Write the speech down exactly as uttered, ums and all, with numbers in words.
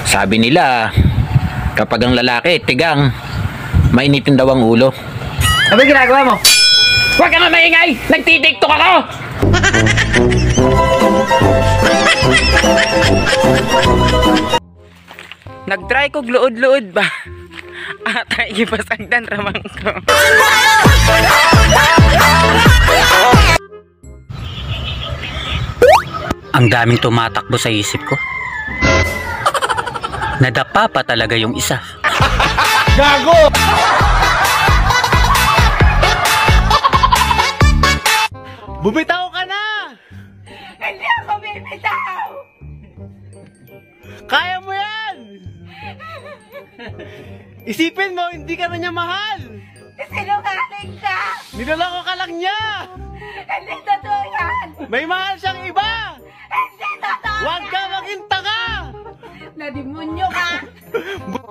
Sabi nila, kapag ang lalaki tigang, mainitin daw ang ulo. Ano ginagawa mo? Huwag ka na maingay! Nagtitiktok ako! Nag-try ko gluod-luod ba? Ata ipasagdan ramang ko. Ang daming tumatakbo sa isip ko. Nadapa pa talaga yung isa. Gago! Bumitaw ka na! Hindi ako bibitaw! Kaya mo yan! Isipin mo, hindi ka na niya mahal! Sinungaling ka! Niloloko ka lang niya! Hindi totoo yan! May mahal siyang iba! Hindi totoo Huwag ka maging tanga! Nadimonyo ka!